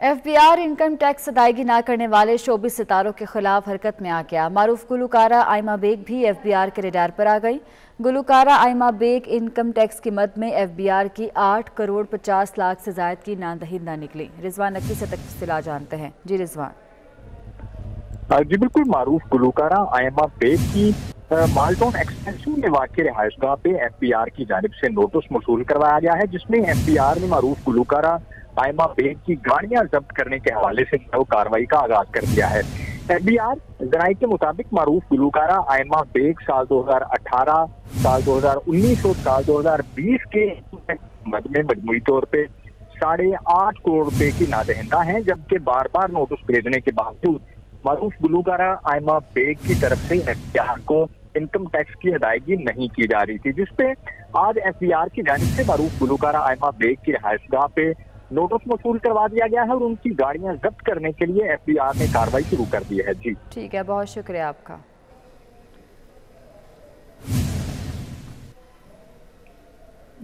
FBR income tax अदायगी न करने वाले शोबिस सितारों के खिलाफ हरकत में आ गया। मारूफ गुलकारा आयमा बेग भी FBR के रडार पर आ गई। गुलकारा आयमा बेग इनकम टैक्स की मद में FBR की 8 करोड़ 50 लाख से जायद की नादहिंदा निकली। रिजवान नकवी से तफसीलात जानते हैं। जी रिजवान। जी बिल्कुल, मारूफ गुलकारा आयमा बेग की माल्टोन एक्सटेंशन में वाक़ई रिहाइशगाह पे FBR की जानिब से नोटिस मौसूल करवाया गया है, जिसमें FBR ने मारूफ गुलकारा आयमा बेग की गाड़ियां जब्त करने के हवाले से कार्रवाई का आगाज कर दिया है। FBR जराये के मुताबिक मारूफ गुलकारा आयमा बेग साल 2018, साल 2019 और साल 2020 के मद में मजमूई तौर पे 8.5 करोड़ रुपए की नादहिंदा है, जबकि बार बार नोटिस भेजने के बावजूद मारूफ गुलकारा आयमा बेग की तरफ से FBR को इनकम टैक्स की अदायगी नहीं की जा रही थी, जिसपे आज FBR की जानिब से मारूफ गुलकारा आयमा बेग की रिहाइशगाह पे नोटिस मौसूल करवा दिया गया है और उनकी गाड़ियां जब्त करने के लिए FBR ने कार्रवाई शुरू कर दी है। जी ठीक है, बहुत शुक्रिया आपका।